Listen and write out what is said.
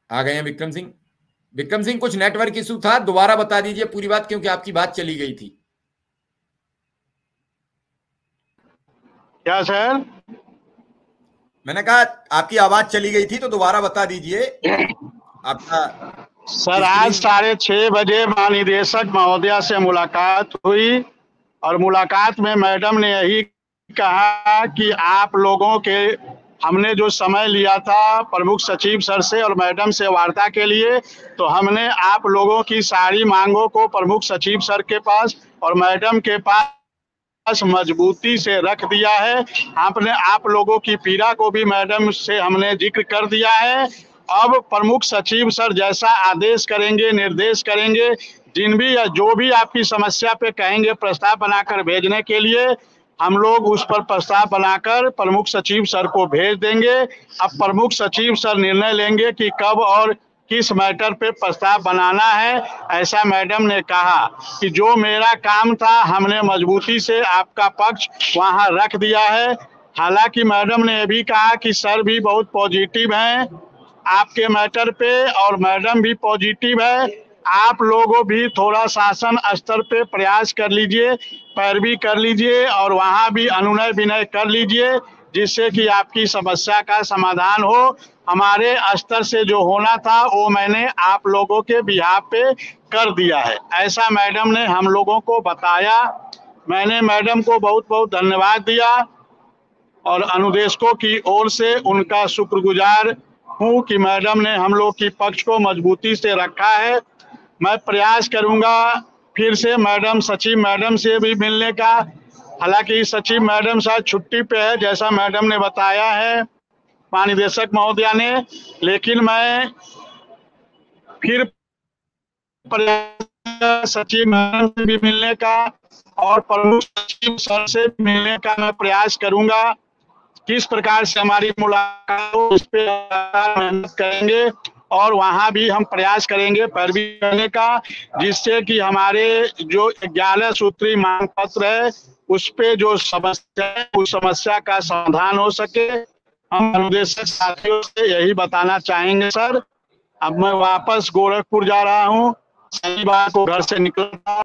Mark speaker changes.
Speaker 1: आ गए हैं विक्रम सिंह। विक्रम सिंह, कुछ नेटवर्क इशू था, दोबारा बता दीजिए पूरी बात, क्योंकि आपकी बात चली गई थी।
Speaker 2: क्या सर?
Speaker 1: मैंने कहा आपकी आवाज चली गई थी, तो दोबारा बता दीजिए आपका।
Speaker 2: सर आज 6:30 बजे महानिदेशक महोदया से मुलाकात हुई और मुलाकात में मैडम ने यही कहा कि आप लोगों के, हमने जो समय लिया था प्रमुख सचिव सर से और मैडम से वार्ता के लिए, तो हमने आप लोगों की सारी मांगों को प्रमुख सचिव सर के पास और मैडम के पास मजबूती से रख दिया है। आपने आप लोगों की पीड़ा को भी मैडम से हमने जिक्र कर दिया है। अब प्रमुख सचिव सर जैसा आदेश करेंगे, निर्देश करेंगे, जिन भी या जो भी आपकी समस्या पे कहेंगे प्रस्ताव बनाकर भेजने के लिए, हम लोग उस पर प्रस्ताव बनाकर प्रमुख सचिव सर को भेज देंगे। अब प्रमुख सचिव सर निर्णय लेंगे कि कब और किस मैटर पे प्रस्ताव बनाना है। ऐसा मैडम ने कहा कि जो मेरा काम था हमने मजबूती से आपका पक्ष वहां रख दिया है। हालांकि मैडम ने ये भी कहा कि सर भी बहुत पॉजिटिव हैं आपके मैटर पे और मैडम भी पॉजिटिव है। आप लोगों भी थोड़ा शासन स्तर पे प्रयास कर लीजिए, पैरवी कर लीजिए और वहाँ भी अनुनय विनय कर लीजिए, जिससे कि आपकी समस्या का समाधान हो। हमारे स्तर से जो होना था वो मैंने आप लोगों के बिहाफ पे कर दिया है, ऐसा मैडम ने हम लोगों को बताया। मैंने मैडम को बहुत बहुत धन्यवाद दिया और अनुदेशकों की ओर से उनका शुक्रगुजार हूँ कि मैडम ने हम लोग की पक्ष को मजबूती से रखा है। मैं प्रयास करूँगा फिर से मैडम, सचिव मैडम से भी मिलने का। हालांकि सचिव मैडम शायद छुट्टी पे है जैसा मैडम ने बताया है महानिदेशक महोदया ने, लेकिन मैं फिर सचिव मैडम से भी मिलने का और प्रमुख सचिव सर से मिलने का मैं प्रयास करूंगा। किस प्रकार से हमारी मुलाकात हो इस पे मेहनत करेंगे और वहाँ भी हम प्रयास करेंगे पैरवी करने का, जिससे कि हमारे जो 11 सूत्री मांग पत्र है उस पे जो समस्या है उस समस्या का समाधान हो सके। हम अनुदेशक साथियों से यही बताना चाहेंगे सर। अब मैं वापस गोरखपुर जा रहा हूँ, शनिवार को घर से निकला